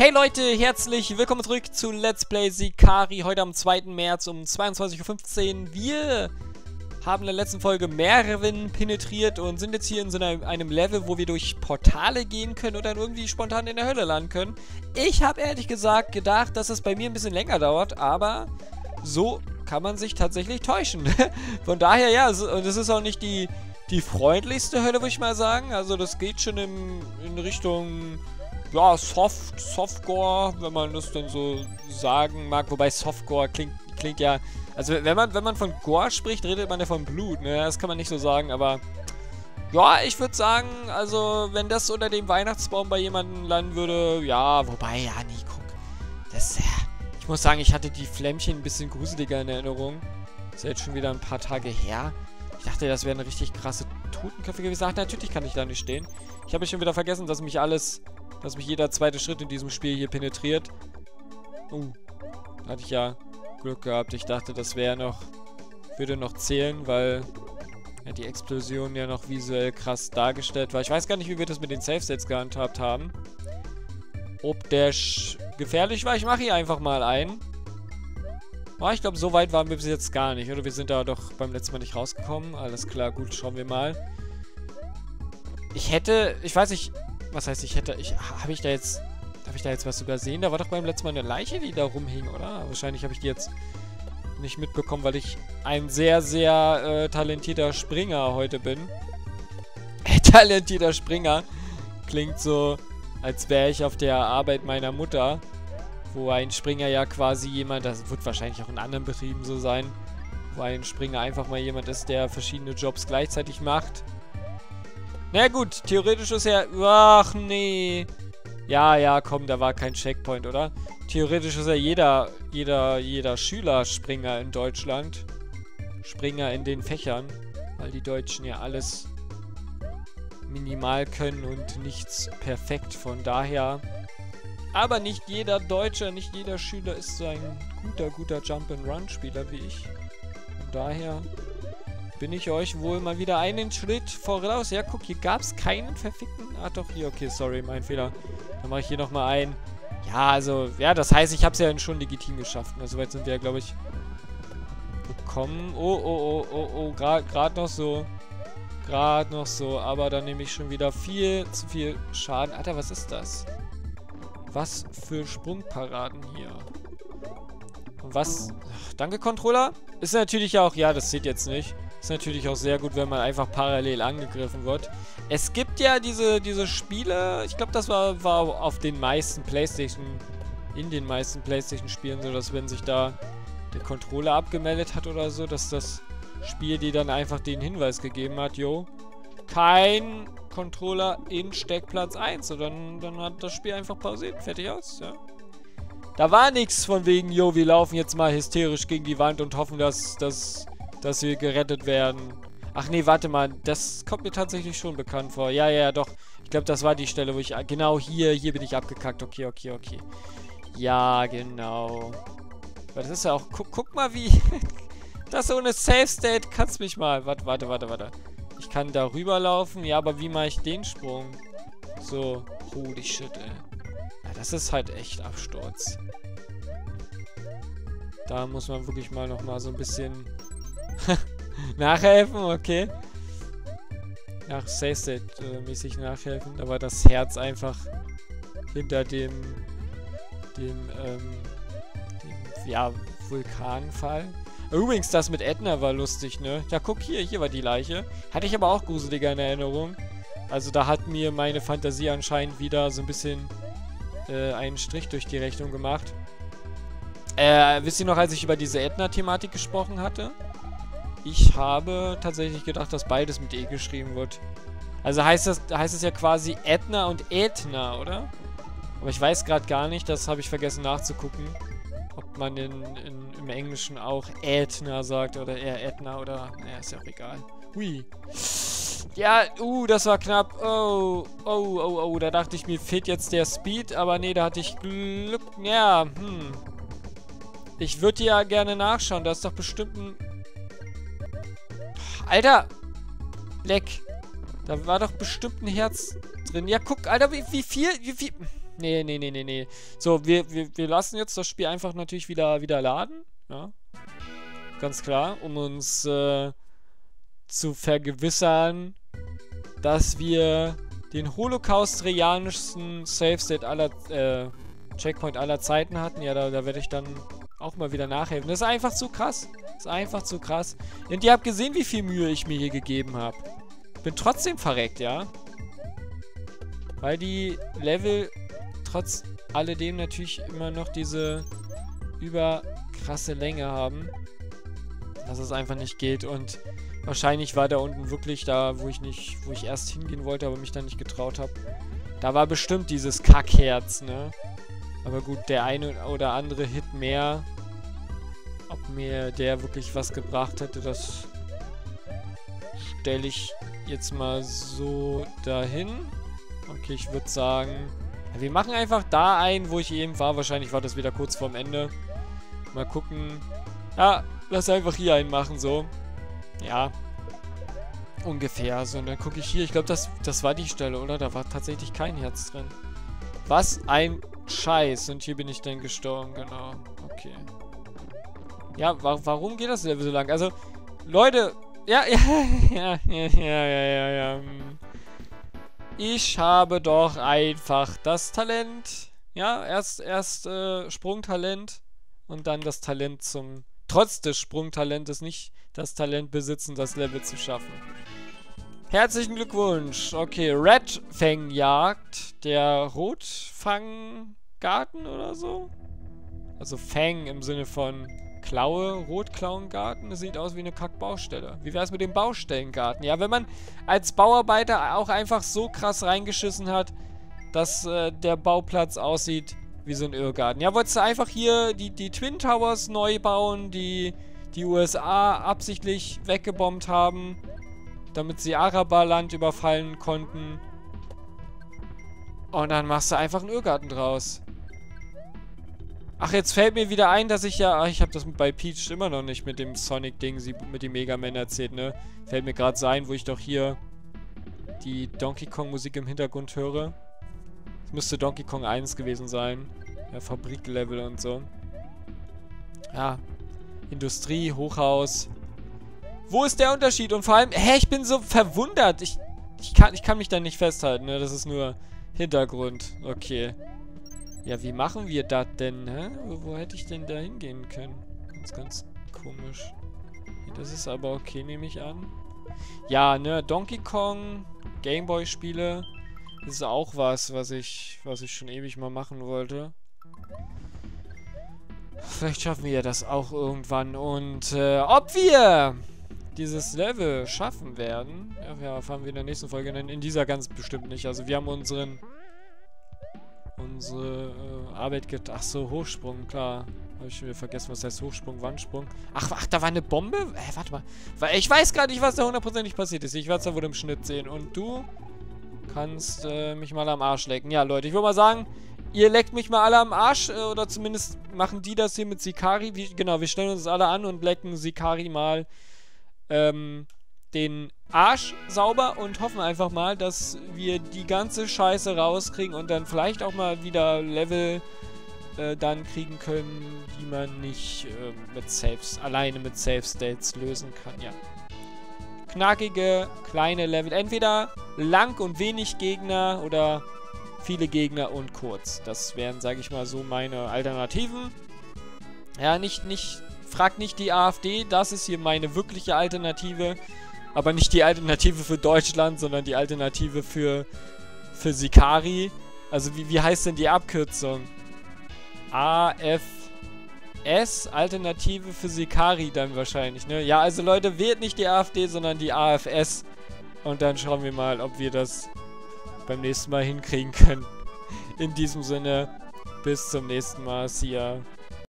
Hey Leute, herzlich willkommen zurück zu Let's Play Sicarii, heute am 2. März um 22:15 Uhr. Wir haben in der letzten Folge Mervin penetriert und sind jetzt hier in so einem Level, wo wir durch Portale gehen können oder irgendwie spontan in der Hölle landen können. Ich habe ehrlich gesagt gedacht, dass es bei mir ein bisschen länger dauert, aber so kann man sich tatsächlich täuschen. Von daher, ja, das ist auch nicht die freundlichste Hölle, würde ich mal sagen. Also das geht schon in Richtung... ja, Softcore, wenn man das dann so sagen mag. Wobei Softcore klingt ja... Also wenn man von Gore spricht, redet man ja von Blut, ne? Das kann man nicht so sagen, aber... ja, ich würde sagen, also wenn das unter dem Weihnachtsbaum bei jemandem landen würde... ja, wobei, ja, nee, guck. Das... ich muss sagen, ich hatte die Flämmchen ein bisschen gruseliger in Erinnerung. Ist ja jetzt schon wieder ein paar Tage her. Ich dachte, das wäre eine richtig krasse Totenköpfe gewesen. Ach, natürlich kann ich da nicht stehen. Ich habe schon wieder vergessen, dass mich jeder zweite Schritt in diesem Spiel hier penetriert. Hatte ich ja Glück gehabt. Ich dachte, das würde noch zählen, weil ja, die Explosion ja noch visuell krass dargestellt war. Ich weiß gar nicht, wie wir das mit den Safe-Sets gehandhabt haben. Ob der gefährlich war, ich mache hier einfach mal ein. Oh, ich glaube, so weit waren wir bis jetzt gar nicht. Oder wir sind da doch beim letzten Mal nicht rausgekommen. Alles klar, gut, schauen wir mal. Ich weiß nicht... was heißt, habe ich da jetzt was übersehen? Da war doch beim letzten Mal eine Leiche, die da rumhing, oder? Wahrscheinlich habe ich die jetzt nicht mitbekommen, weil ich ein sehr, sehr talentierter Springer heute bin. Talentierter Springer. Klingt so, als wäre ich auf der Arbeit meiner Mutter. Wo ein Springer ja quasi jemand, das wird wahrscheinlich auch in anderen Betrieben so sein, wo ein Springer einfach mal jemand ist, der verschiedene Jobs gleichzeitig macht. Na gut, theoretisch ist ja... ach, nee. Ja, komm, da war kein Checkpoint, oder? Theoretisch ist ja jeder Schüler Springer in Deutschland. Springer in den Fächern. Weil die Deutschen ja alles minimal können und nichts perfekt. Von daher... aber nicht jeder Deutsche, nicht jeder Schüler ist so ein guter Jump-and-Run-Spieler wie ich. Von daher... bin ich euch wohl mal wieder einen Schritt voraus. Ja, guck, hier gab es keinen verfickten... ah, doch, hier, okay, sorry, mein Fehler. Dann mache ich hier nochmal ein. Ja, also, ja, das heißt, ich habe es ja schon legitim geschafft. Also, soweit sind wir ja, glaube ich, gekommen. Oh, gerade noch so. Gerade noch so, aber dann nehme ich schon wieder viel zu viel Schaden. Alter, was ist das? Was für Sprungparaden hier. Und was... ach, danke, Controller. Ist natürlich auch... ja, das seht ihr jetzt nicht. Ist natürlich auch sehr gut, wenn man einfach parallel angegriffen wird. Es gibt ja diese Spiele, ich glaube, das war auf den meisten in den meisten PlayStation-Spielen so, dass wenn sich da der Controller abgemeldet hat oder so, dass das Spiel dir dann einfach den Hinweis gegeben hat, jo, kein Controller in Steckplatz 1. Und dann hat das Spiel einfach pausiert, fertig aus, ja. Da war nichts von wegen, jo, wir laufen jetzt mal hysterisch gegen die Wand und hoffen, dass wir gerettet werden. Ach nee, warte mal. Das kommt mir tatsächlich schon bekannt vor. Ja, doch. Ich glaube, das war die Stelle, wo ich... genau, hier bin ich abgekackt. Okay. Ja, genau. Aber das ist ja auch... guck mal, wie... das ohne Safe State kannst mich mal... warte. Ich kann da rüberlaufen. Ja, aber wie mache ich den Sprung? So. Holy shit, ey. Ja, das ist halt echt Absturz. Da muss man wirklich mal nochmal so ein bisschen... nachhelfen, okay. Nach Safe State mäßig nachhelfen, aber das Herz einfach hinter dem ja, Vulkanfall. Übrigens, das mit Ätna war lustig, ne? Ja, guck hier war die Leiche. Hatte ich aber auch gruseliger in Erinnerung. Also da hat mir meine Fantasie anscheinend wieder so ein bisschen einen Strich durch die Rechnung gemacht. Wisst ihr noch, als ich über diese Ätna-Thematik gesprochen hatte? Ich habe tatsächlich gedacht, dass beides mit E geschrieben wird. Also heißt es ja quasi Ätna und Ätna, oder? Aber ich weiß gerade gar nicht, das habe ich vergessen nachzugucken. Ob man im Englischen auch Ätna sagt oder eher Ätna oder... naja, ist ja auch egal. Hui. Ja, das war knapp. Oh, da dachte ich, mir fehlt jetzt der Speed, aber nee, da hatte ich Glück. Ja, Ich würde ja gerne nachschauen, da ist doch bestimmt ein... Alter! Leck. Da war doch bestimmt ein Herz drin. Ja, guck, Alter, wie viel... Nee. So, wir lassen jetzt das Spiel einfach natürlich wieder laden. Ja. Ganz klar, um uns zu vergewissern, dass wir den holocaust-reanischsten Save-State aller Checkpoint aller Zeiten hatten. Ja, da werde ich dann auch mal wieder nachhelfen. Das ist einfach zu krass. Das ist einfach zu krass. Und ihr habt gesehen, wie viel Mühe ich mir hier gegeben habe. Bin trotzdem verreckt, ja. Weil die Level trotz alledem natürlich immer noch diese überkrasse Länge haben. Dass es einfach nicht geht. Und wahrscheinlich war da unten wirklich da, wo ich erst hingehen wollte, aber mich dann nicht getraut habe. Da war bestimmt dieses Kackherz, ne? Aber gut, der eine oder andere Hit mehr. Ob mir der wirklich was gebracht hätte, das stelle ich jetzt mal so dahin. Okay, ich würde sagen, ja, wir machen einfach da ein, wo ich eben war. Wahrscheinlich war das wieder kurz vorm Ende. Mal gucken. Ja, lass einfach hier einen machen, so. Ja. Ungefähr. So, und dann gucke ich hier. Ich glaube, das war die Stelle, oder? Da war tatsächlich kein Herz drin. Was ein Scheiß. Und hier bin ich dann gestorben, genau. Okay. Ja, warum geht das Level so lang? Also, Leute... Ja. Ich habe doch einfach das Talent. Ja, erst Sprungtalent. Und dann das Talent zum... Trotz des Sprungtalentes nicht das Talent besitzen, das Level zu schaffen. Herzlichen Glückwunsch. Okay, Redfangjagd. Der Rotfanggarten oder so? Also Fang im Sinne von Klaue, Rotklauengarten. Das sieht aus wie eine Kackbaustelle. Wie wäre es mit dem Baustellengarten? Ja, wenn man als Bauarbeiter auch einfach so krass reingeschissen hat, dass der Bauplatz aussieht wie so ein Irrgarten. Ja, wolltest du einfach hier die Twin Towers neu bauen, die USA absichtlich weggebombt haben, damit sie Araberland überfallen konnten. Und dann machst du einfach einen Irrgarten draus. Ach, jetzt fällt mir wieder ein, dass ich ja... ich habe das bei Peach immer noch nicht mit dem Sonic-Ding, mit dem Mega Man erzählt, ne? Fällt mir gerade so ein, wo ich doch hier die Donkey Kong-Musik im Hintergrund höre. Das müsste Donkey Kong 1 gewesen sein. Ja, Fabriklevel und so. Ja. Industrie, Hochhaus. Wo ist der Unterschied? Und vor allem, ich bin so verwundert. Ich kann mich da nicht festhalten, ne? Das ist nur Hintergrund. Okay. Ja, wie machen wir das denn, hä? Wo hätte ich denn da hingehen können? Ganz komisch. Das ist aber okay, nehme ich an. Ja, ne, Donkey Kong, Gameboy-Spiele. Das ist auch was ich schon ewig mal machen wollte. Vielleicht schaffen wir das auch irgendwann. Und ob wir dieses Level schaffen werden, ja, erfahren wir in der nächsten Folge. In dieser ganz bestimmt nicht. Also wir haben unsere Arbeit getan. Ach so, Hochsprung, klar. Habe ich schon wieder vergessen, was heißt Hochsprung, Wandsprung. Ach, da war eine Bombe? Warte mal. Ich weiß gar nicht, was da hundertprozentig passiert ist. Ich werde es da wohl im Schnitt sehen. Und du kannst mich mal am Arsch lecken. Ja, Leute, ich würde mal sagen, ihr leckt mich mal alle am Arsch. Oder zumindest machen die das hier mit Sikari. Genau, wir stellen uns alle an und lecken Sikari mal den Arsch sauber und hoffen einfach mal, dass wir die ganze Scheiße rauskriegen und dann vielleicht auch mal wieder Level dann kriegen können, die man nicht alleine mit Save States lösen kann. Ja. Knackige, kleine Level. Entweder lang und wenig Gegner oder viele Gegner und kurz. Das wären, sage ich mal, so meine Alternativen. Ja, fragt nicht die AfD, das ist hier meine wirkliche Alternative. Aber nicht die Alternative für Deutschland, sondern die Alternative für Sikari. Also wie heißt denn die Abkürzung? AFS, Alternative für Sikari dann wahrscheinlich, ne? Ja, also Leute, wählt nicht die AfD, sondern die AFS. Und dann schauen wir mal, ob wir das beim nächsten Mal hinkriegen können. In diesem Sinne, bis zum nächsten Mal. See ya.